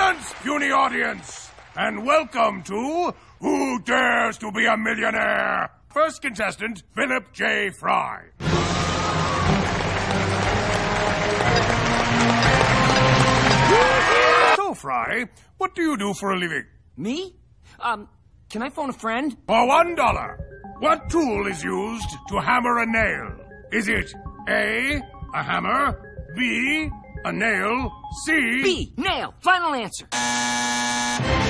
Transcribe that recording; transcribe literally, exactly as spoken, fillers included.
Silence, puny audience, and welcome to Who Dares to Be a Millionaire? First contestant, Philip J. Fry. So, Fry, what do you do for a living? Me? Um, can I phone a friend? For one dollar, what tool is used to hammer a nail? Is it A, a hammer, B, a nail, C... B, nail, final answer.